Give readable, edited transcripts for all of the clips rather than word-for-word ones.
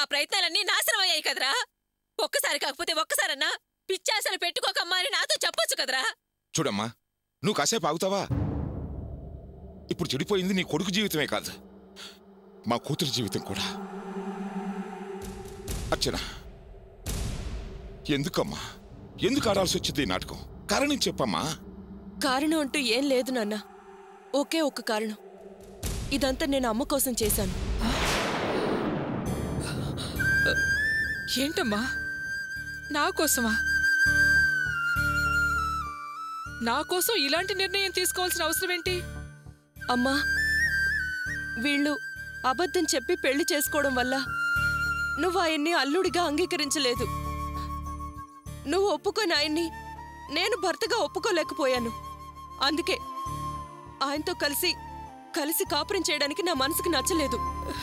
ప్రయత్నాలన్నీ నాశనం అయ్యాయి కదరా. ఒక్కసారి కాకపోతే ఒక్కసారన్నా పిచ్చాసలు పెట్టుకోకమ్మా అని నాతో చెప్పొచ్చు కదరా. చూడమ్మా, నువ్వు కాసేపు ఆగుతావా? ఇప్పుడు చెడిపోయింది నీ కొడుకు జీవితమే కాదు, మా కూతురు జీవితం కూడా. అర్చన, ఎందుకమ్మా, ఎందుకు ఆడాల్సి వచ్చింది ఈ నాటకం? కారణం చెప్పమ్మా. కారణం అంటూ ఏం లేదు నాన్న, ఒకే ఒక్క కారణం. ఇదంతా నేను అమ్మ కోసం చేశాను. ఏంటమ్మా, నా కోసమా? నా కోసం ఇలాంటి నిర్ణయం తీసుకోవాల్సిన అవసరం ఏంటి? అమ్మా, వీళ్ళు అబద్ధం చెప్పి పెళ్లి చేసుకోవడం వల్ల నువ్వు ఆయన్ని అల్లుడిగా అంగీకరించలేదు. నువ్వు ఒప్పుకొని ఆయన్ని నేను భర్తగా ఒప్పుకోలేకపోయాను. అందుకే ఆయనతో కలిసి కాపురం చేయడానికి నా మనసుకు నచ్చలేదు.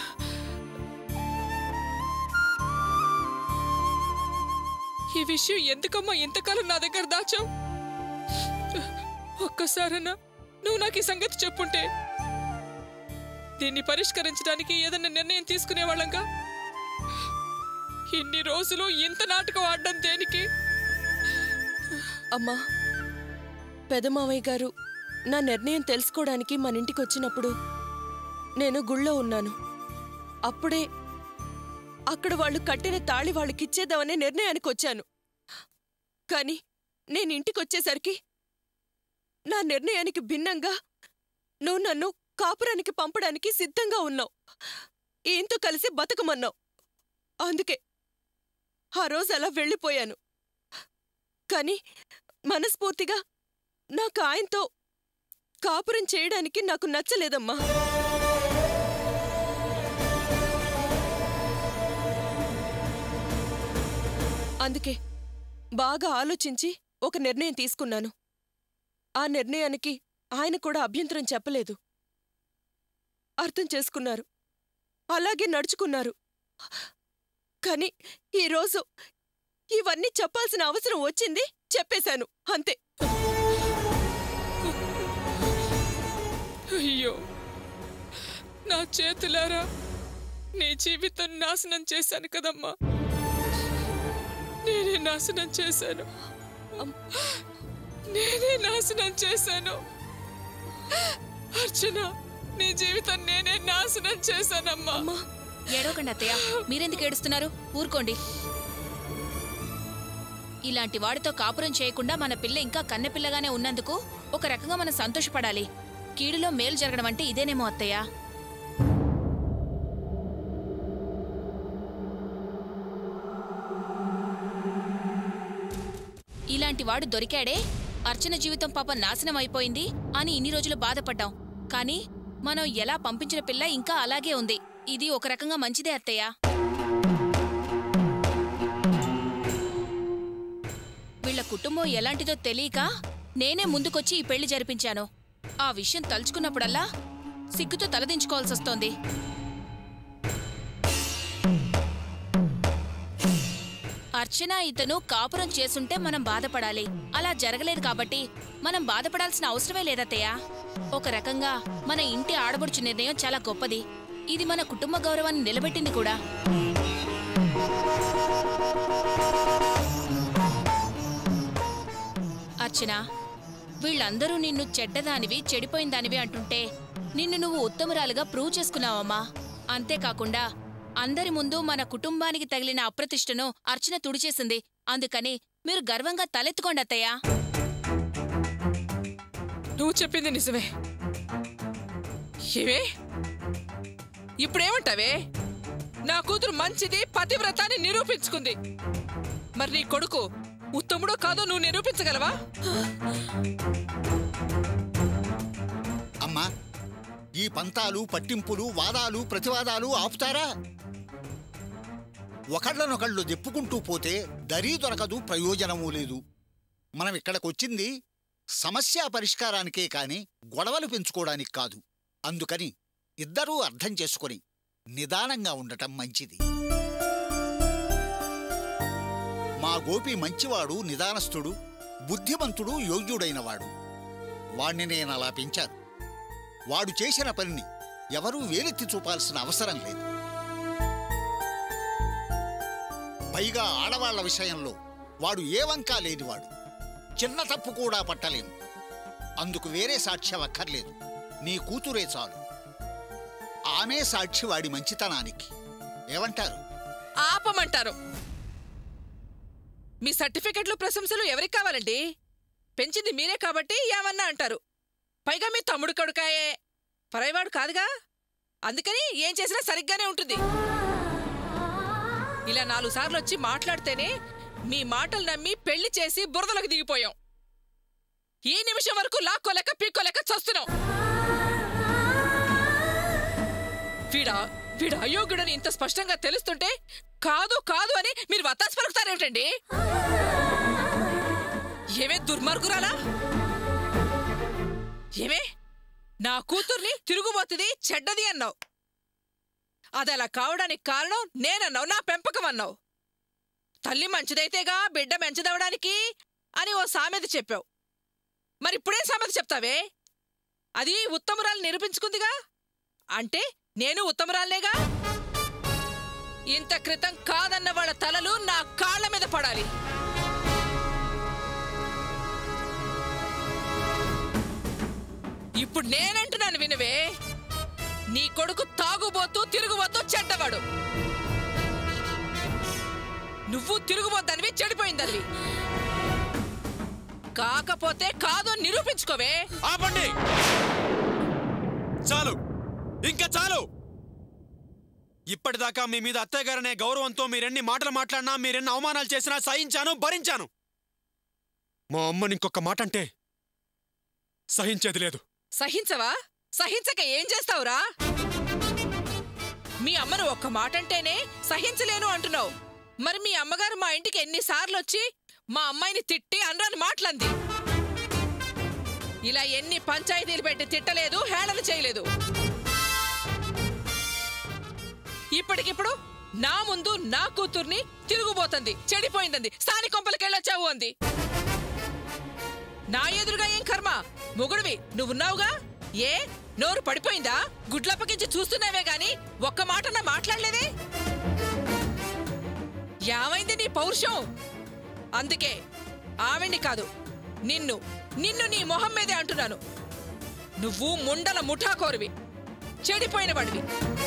ఈ విషయం ఎందుకమ్మా ఇంతకాలం నా దగ్గర దాచావు? ఒక్కసారన్నా నువ్వు నాకు ఈ సంగతి చెప్పుంటే దీన్ని పరిష్కరించడానికి ఏదన్నా నిర్ణయం తీసుకునేవాళ్ళంగా. ఇన్ని రోజులు ఇంత నాటకం ఆడడం దేనికి? అమ్మా, పెదమావయ్య గారు నా నిర్ణయం తెలుసుకోవడానికి మన ఇంటికి వచ్చినప్పుడు నేను గుళ్ళో ఉన్నాను. అప్పుడే అక్కడ వాళ్ళు కట్టిన తాళి వాళ్ళకిచ్చేద్దామనే నిర్ణయానికి వచ్చాను. కానీ నేను ఇంటికొచ్చేసరికి నా నిర్ణయానికి భిన్నంగా నువ్వు నన్ను కాపురానికి పంపడానికి సిద్ధంగా ఉన్నావు. ఈయంతో కలిసి బతకమన్నావు. అందుకే ఆ రోజు అలా వెళ్ళిపోయాను. కానీ మనస్ఫూర్తిగా నాకు ఆయనతో కాపురం చేయడానికి నాకు నచ్చలేదమ్మా. అందుకే బాగా ఆలోచించి ఒక నిర్ణయం తీసుకున్నాను. ఆ నిర్ణయానికి ఆయన కూడా అభ్యంతరం చెప్పలేదు. అర్థం చేసుకున్నారు, అలాగే నడుచుకున్నారు. కానీ ఈరోజు ఇవన్నీ చెప్పాల్సిన అవసరం వచ్చింది, చెప్పేశాను అంతే. అయ్యో, నా చేతులారా నీ జీవితం నాశనం చేశాను కదమ్మా. నేనే నాశనం చేశాను, నేనే నాశనం చేశాను. అర్చన, నీ జీవితం నేనే నాశనం చేశానమ్మా. ఏడవకండి అత్తయ్య, మీరెందుకు ఏడుస్తున్నారు? ఊరుకోండి. ఇలాంటి వాడితో కాపురం చేయకుండా మన పిల్ల ఇంకా కన్నెపిల్లగానే ఉన్నందుకు ఒక రకంగా మనం సంతోషపడాలి. కీడులో మేలు జరగడం అంటే ఇదేనేమో అత్తయ్య. ఇలాంటి వాడు దొరికాడే, అర్చన జీవితం పాప నాశనం అయిపోయింది అని ఇన్ని రోజులు బాధపడ్డాం. కానీ మనం ఎలా పంపించిన పిల్ల ఇంకా అలాగే ఉంది. ఇది ఒక రకంగా మంచిదే అత్తయ్య. వీళ్ల కుటుంబం ఎలాంటిదో తెలియక నేనే ముందుకొచ్చి ఈ పెళ్లి జరిపించాను. ఆ విషయం తలుచుకున్నప్పుడల్లా సిగ్గుతో తలదించుకోవాల్సొస్తోంది. అర్చన ఇతను కాపురం చేసుంటే మనం బాధపడాలి. అలా జరగలేదు కాబట్టి మనం బాధపడాల్సిన అవసరమే లేదత్తయ్య. ఒక రకంగా మన ఇంటి ఆడబడుచు నిర్ణయం చాలా గొప్పది. ఇది మన కుటుంబ గౌరవాన్ని నిలబెట్టింది కూడా. అర్చన, వీళ్ళందరూ నిన్ను చెడ్డదానివి, చెడిపోయిందానివి అంటుంటే నిన్ను నువ్వు ఉత్తమురాలుగా ప్రూవ్ చేసుకున్నావమ్మా. అంతేకాకుండా అందరి ముందు మన కుటుంబానికి తగిలిన అప్రతిష్టను అర్చన తుడిచేసింది. అందుకని మీరు గర్వంగా తలెత్తుకోండి అత్తయ్య. నువ్వు చెప్పింది నిజమే. ఏవే ఇప్పుడేమంటావే? నా కూతురు మంచిది, పతివ్రతాన్ని నిరూపించుకుంది. మరి నీ కొడుకు ఉత్తముడో కాదో నువ్వు నిరూపించగలవా? అమ్మా, ఈ పంతాలు, పట్టింపులు, వాదాలు, ప్రతివాదాలు ఆపుతారా? ఒకళ్ళనొకళ్ళు చెప్పుకుంటూ పోతే దరీ దొరకదు, ప్రయోజనమూ లేదు. మనం ఇక్కడికొచ్చింది సమస్య పరిష్కారానికే కాని గొడవలు పెంచుకోవడానికి కాదు. అందుకని ఇద్దరూ అర్థం చేసుకొని నిదానంగా ఉండటం మంచిది. మా గోపి మంచివాడు, నిదానస్థుడు, బుద్ధిమంతుడు, యోగ్యుడైనవాడు. వాణ్ణి నేనలా పెంచాను. వాడు చేసిన పనిని ఎవరూ వేలెత్తి చూపాల్సిన అవసరం లేదు. పైగా ఆడవాళ్ల విషయంలో వాడు ఏ వంకా లేనివాడు. చిన్న తప్పు కూడా పట్టలేము. అందుకు వేరే సాక్ష్యం అక్కర్లేదు. నీ కూతురే చాలు. ఆమె సాక్షి వాడి మంచితనానికి. ఏమంటారు? ఆపమంటారు. మీ సర్టిఫికెట్లు ప్రశంసలు ఎవరికి కావాలండి? పెంచింది మీరే కాబట్టి ఏమన్నా అంటారు. పైగా మీ తమ్ముడు కొడుకాయే, పరైవాడు కాదుగా. అందుకని ఏం చేసినా సరిగ్గానే ఉంటుంది. ఇలా 4 సార్లు వచ్చి మాట్లాడితేనే మీ మాటలు నమ్మి పెళ్లి చేసి బురదలకు దిగిపోయాం. ఈ నిమిషం వరకు లాక్కోలేక పీక్కోలేక చస్తున్నాం. వీడా అయోగ్యుడని ఇంత స్పష్టంగా తెలుస్తుంటే కాదు కాదు అని మీరు వత్తాసు పలుకుతారేమిటండి? ఏమే దుర్మార్గురాలా? ఏమే నా కూతుర్ని తిరుగుబోతుంది చెడ్డది అన్నావు. అదలా కావడానికి కారణం నేనన్నావు, నా పెంపకం అన్నావు. తల్లి మంచిదైతేగా బిడ్డ మంచిదవడానికి అని ఓ సామెత చెప్పావు. మరిప్పుడే సామెత చెప్తావే? అది ఉత్తమురాలు నిరూపించుకుందిగా. అంటే నేను ఉత్తమురాల్నేగా. ఇంత క్రితం కాదన్న వాళ్ళ తలలు నా కాళ్ల మీద పడాలి. ఇప్పుడు నేనంటున్నాను వినవే. నీ కొడుకు తాగుబోతూ తిరుగుబోతూ చెడ్డవాడు. నువ్వు తిరుగుబోద్దనివి, చెడిపోయిందనివి. కాకపోతే కాదు నిరూపించుకోవే. ఆపండి, చాలు, ఇంకా చాలు. ఇప్పటిదాకా మీ మీద అత్తయ్య గారనే గౌరవంతో మీరెన్ని మాటలు మాట్లాడినా, మీరెన్ని అవమానాలు చేసినా సహించాను, భరించాను. మా అమ్మని ఇంకొక మాట అంటే సహించేది లేదు. సహించవా? సహించక ఏం చేస్తావురా? మీ అమ్మను ఒక్క మాట అంటేనే సహించలేను అంటున్నావు. మరి మీ అమ్మగారు మా ఇంటికి ఎన్నిసార్లు వచ్చి మా అమ్మాయిని తిట్టి అనరాని మాటలంది. ఇలా ఎన్ని పంచాయతీలు పెట్టి తిట్టలేదు, హేళన చేయలేదు. ఇప్పటికిప్పుడు నా ముందు నా కూతుర్ని తిరుగుబోతుంది, చెడిపోయిందంది, స్థానిక కొంపలకెళ్ళొచ్చావు అంది. నా ఎదురుగా ఏం కర్మ? మొగుడివి నువ్వున్నావుగా. ఏ నోరు పడిపోయిందా? గుడ్లప్పకించి చూస్తున్నావే గాని ఒక్క మాటన్నా మాట్లాడలేదే. యామైంది నీ పౌరుషం? అందుకే ఆవిడ్ని కాదు, నిన్ను నీ మొహం మీదే అంటున్నాను. నువ్వు ముండల ముఠాకోరువి, చెడిపోయిన వాడివి.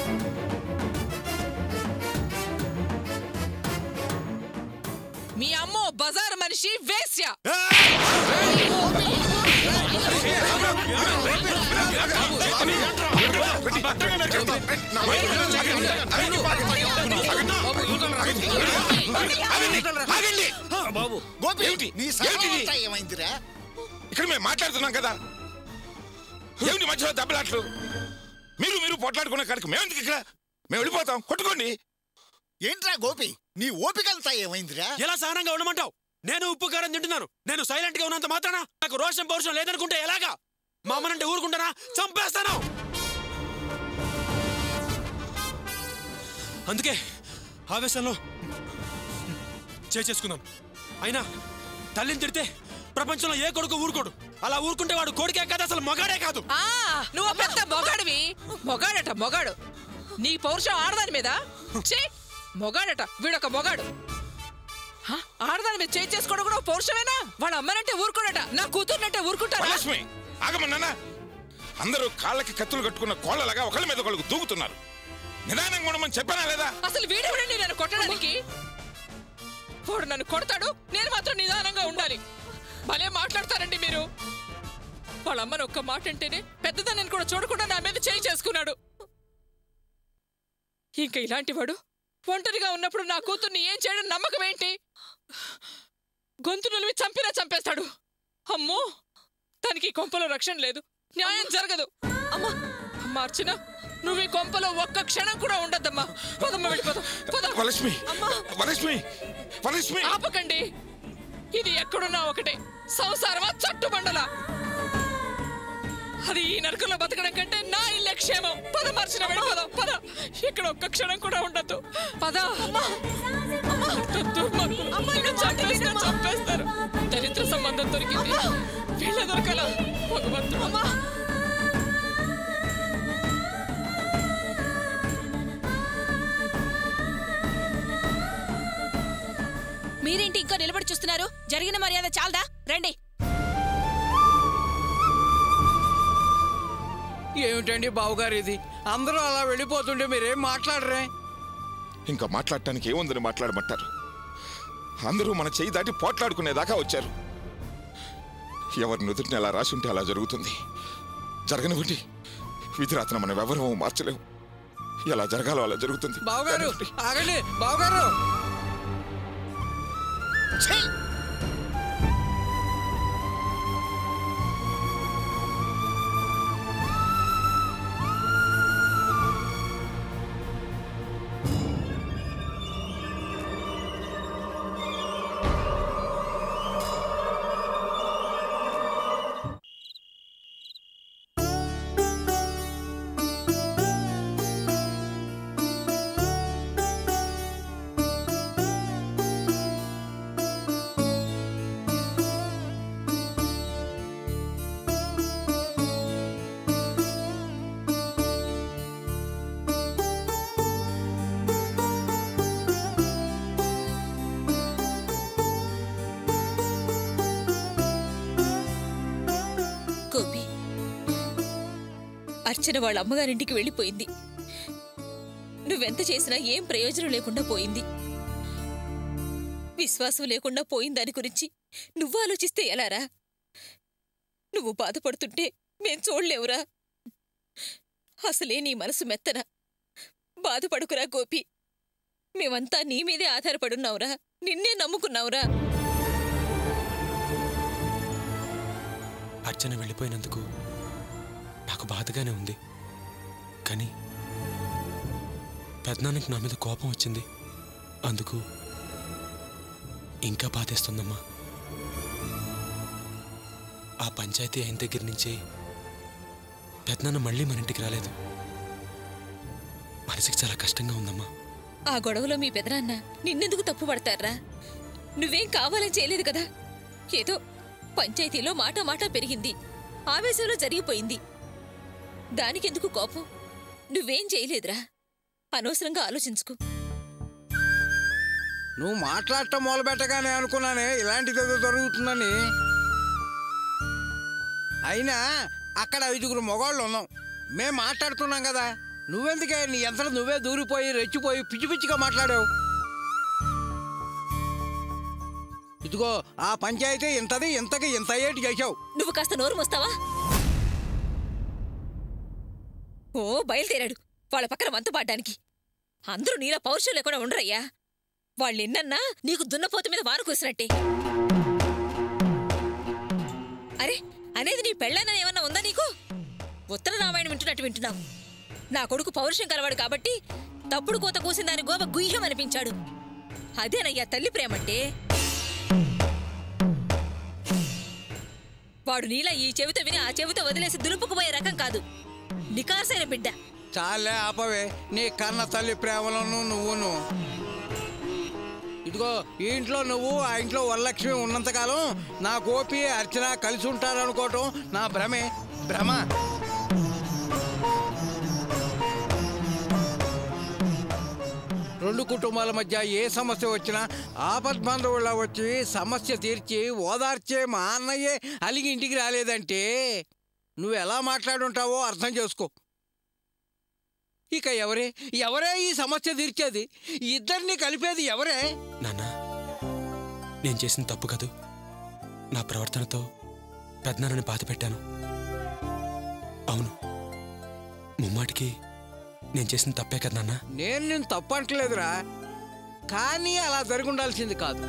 మీ అమ్మో బజారు మనిషి, వేశ్య. ఏమైందిరా? ఇక్కడ మేము మాట్లాడుతున్నాం కదా, ఏమిటి మధ్యలో దెబ్బలాట్లు? మీరు పోట్లాడుకున్న కాడికి మేమెందుకు ఇక్కడ? మేము వెళ్ళిపోతాం, కొట్టుకోండి. ఏంట్రా గోపి, నీ ఓపికంతా ఏమైందిరా? ఎలా సహనంగా ఉండమంటావు? నేను ఉప్పు కారం తింటున్నాను. నేను సైలెంట్ గా ఉన్నంత మాత్రాన నాకు రోషం పౌరుషం లేదనుకుంటే ఎలాగా? మా అమ్మనంటే ఊరుకుంటానా? చంపేస్తాను. అందుకే ఆవేశంలో చేసుకున్నాను. అయినా తల్లిని తిడితే ప్రపంచంలో ఏ కొడుకు ఊరుకోడు. అలా ఊరుకుంటే వాడు కొడుకే కాదు, అసలు మొగాడే కాదు. నువ్వు పెద్ద మొగాడివి. మొగాడట మొగాడు. నీ పౌరుషం ఆడదాని మీద. మొగాడట వీడొక మొగాడు. ఆడదాని మీద చేసుకోవడం కూడా పౌరుషమేనా? వాళ్ళ అమ్మనంటే ఊరుకోడట, నా కూతుర్నంటే ఊరుకుంటారా? ఆగమన్నా. అందరూ కాళ్ళకి కత్తులు కట్టుకున్న కోళ్ళలాగా ఒకళ్ళ మీద ఒకళ్ళకు దూకుతున్నారు. నిదానంగా ఉండమని చెప్పానా లేదా? అసలు వీడెవడండి నన్ను కొట్టడానికి? వాడు నన్ను కొడతాడు, నేను మాత్రం నిదానంగా ఉండాలి. భలే మాట్లాడతారండి మీరు. వాళ్ళమ్మని ఒక్క మాట అంటేనే పెద్దదాన్ని కూడా చూడకుండా నా మీద చేసుకున్నాడు. ఇంకా ఇలాంటి వాడు ఒంటరిగా ఉన్నప్పుడు నా కూతుర్ని ఏం చేయడం నమ్మకం ఏంటి? గొంతు నులివి చంపినా చంపేస్తాడు. అమ్మో, తనకి కొంపలో రక్షణ లేదు, న్యాయం జరగదు. అమ్మా మార్చిన నువ్వు ఈ కొంపలో ఒక్క క్షణం కూడా ఉండద్దమ్మా. పదమ్మ వెళ్ళిపోదాం. ఆపకండి. ఇది ఎక్కడున్నా ఒకటే. సంసారమా చట్టుబండలా? అది ఈ నరకంలో బతకడం కంటే నా ఇల్లే క్షేమం. పద మార్చిన వెళ్ళిపోదాం. పద, ఇక్కడ ఒక్క క్షణం కూడా ఉండద్దు. పద. చంపేస్తారు. దరిద్ర సంబంధం దొరికింది, వీళ్ళ దొరకలా భగవంతుడు. మీరేంటి ఇంకా నిలబడి చూస్తున్నారు? జరిగిన మర్యాద చాలదా? రండి. ఏమిటండి బావగారు ఇది? అందరూ అలా వెళ్ళిపోతుంటే మీరేం మాట్లాడరే? ఇంకా మాట్లాడటానికి ఏముందని మాట్లాడమంటారు? అందరూ మన చెయ్యి దాటి పోట్లాడుకునేదాకా వచ్చారు. ఎవరి నుదుటిని అలా రాసుంటే అలా జరుగుతుంది. జరగనివ్వండి. విధిరాతన మనం ఎవరూ మార్చలేము. ఎలా జరగాలో అలా జరుగుతుంది. బావగారు ఆగండి. బావగారు గోపి, అర్చన వాళ్ళ అమ్మగారింటికి వెళ్ళిపోయింది. నువ్వెంత చేసినా ఏం ప్రయోజనం లేకుండా పోయింది. విశ్వాసం లేకుండా పోయిన దాని గురించి నువ్వు ఆలోచిస్తే ఎలారా? నువ్వు బాధపడుతుంటే మేం చూడలేవురా. అసలే నీ మనసు మెత్తన. బాధపడుకురా గోపి. మేమంతా నీ మీదే ఆధారపడున్నావురా, నిన్నే నమ్ముకున్నావురా. అర్చన వెళ్ళిపోయినందుకు నాకు బాధగానే ఉంది. కానీ పెద్దనాన్నకి నా మీద కోపం వచ్చింది. అందుకు ఇంకా బాధేస్తుందమ్మా. ఆ పంచాయతీ అయిన దగ్గర నుంచే పెద్దనాన్న మళ్ళీ మన ఇంటికి రాలేదు. మనసుకి చాలా కష్టంగా ఉందమ్మా. ఆ గొడవలో మీ పెదనాన్న నిన్నెందుకు తప్పు పడతారా? నువ్వేం కావాలని చేయలేదు కదా. ఏదో పంచాయతీలో మాట పెరిగింది, ఆవేశంలో జరిగిపోయింది. దానికెందుకు కోపం? నువ్వేం చేయలేదురా. అనవసరంగా ఆలోచించుకో. నువ్వు మాట్లాడటం మొదలుపెట్టగానే అనుకున్నానే ఇలాంటిది ఏదో జరుగుతుందని. అయినా అక్కడ 5 మగవాళ్ళు ఉన్నాం. మేం మాట్లాడుతున్నాం కదా. నువ్వెందుకే నీ ఎంత నువ్వే దూరిపోయి రెచ్చిపోయి పిచ్చి పిచ్చిగా మాట్లాడావు? ఇదిగో ఆ పంచాయతీ ఇంతది, ఇంతకి ఇంత ఏటి చేశావు. నువ్వు కాస్త నోరు మోస్తావా? ఓ బయలుదేరాడు వాళ్ళ పక్కన వంతపాడ్డానికి. అందరూ నీలా పౌరుషం లేకుండా ఉండరయ్యా. వాళ్ళెన్నన్నా నీకు దున్నపోతు మీద వారు కూసినట్టే. అరే, అనేది నీ పెళ్ళైనా ఏమన్నా ఉందా నీకు? ఉత్తర రామాయణం వింటున్నట్టు వింటున్నావు. నా కొడుకు పౌరుషం కలవాడు కాబట్టి తప్పుడు కోత కూసిన దాని గోబ గుయ్యం అనిపించాడు. అదేనయ్యా తల్లి ప్రేమంటే. వాడు నీలా ఈ చెవితో విని ఆ చెవితో వదిలేసి దులుపుకుపోయే రకం కాదు. నికాసైన బిడ్డ. చాలే ఆపవే నీ కన్న తల్లి ప్రేమలను నువ్వును. ఇదిగో ఈ ఇంట్లో నువ్వు, ఆ ఇంట్లో వరలక్ష్మి ఉన్నంతకాలం నా గోపి అర్చన కలిసి ఉంటారనుకోవటం నా భ్రమ. రెండు కుటుంబాల మధ్య ఏ సమస్య వచ్చినా ఆపద్బంధువుల వచ్చి సమస్య తీర్చి ఓదార్చే మా అన్నయ్యే అలిగి ఇంటికి రాలేదంటే నువ్వు ఎలా మాట్లాడుంటావో అర్థం చేసుకో. ఇక ఎవరే ఈ సమస్య తీర్చేది? ఇద్దరిని కలిపేది ఎవరే? నాన్న, నేను చేసిన తప్పు కదూ. నా ప్రవర్తనతో పెద్దనాన్నని బాధ పెట్టాను. అవును, ముమ్మాటికి నేను చేసిన తప్పే కదా నాన్న. నేను తప్పు అంటలేదురా, కానీ అలా జరుగుండాల్సింది కాదు.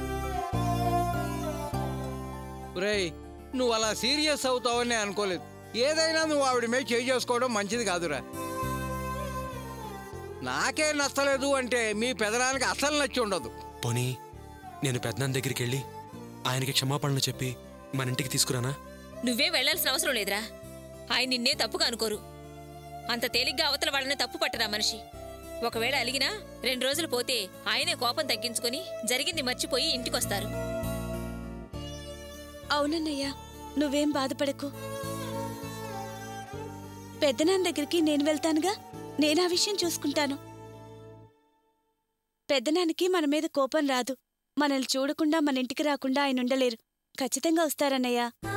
రేయ్, నువ్వు అలా సీరియస్ అవుతావని అనుకోలేదు. ఏదైనా నువ్వు ఆవిడ మీద చేయి చేసుకోవడం మంచిది కాదురా. నాకే నచ్చలేదు అంటే మీ పెదనానికి అసలు నచ్చి ఉండదు. పోనీ నేను పెద్దనాన్న దగ్గరికి వెళ్ళి ఆయనకి క్షమాపణలు చెప్పి మన ఇంటికి తీసుకురానా? నువ్వే వెళ్లాల్సిన అవసరం లేదురా. ఆయన నిన్నే తప్పుగా అనుకోరు. అంత తేలిగ్గా అవతల వాళ్ళని తప్పు పట్టరా మనిషి. ఒకవేళ అలిగినా 2 రోజులు పోతే ఆయనే కోపం తగ్గించుకుని జరిగింది మర్చిపోయి ఇంటికొస్తారు. అవునన్నయ్యా, నువ్వేం బాధపడకు. పెద్దనాన్న దగ్గరికి నేను వెళ్తానుగా. నేనా విషయం చూసుకుంటాను. పెద్దనాన్నకి మన మీద కోపం రాదు. మనల్ని చూడకుండా మన ఇంటికి రాకుండా ఆయన ఉండలేరు. ఖచ్చితంగా వస్తారన్నయ్య.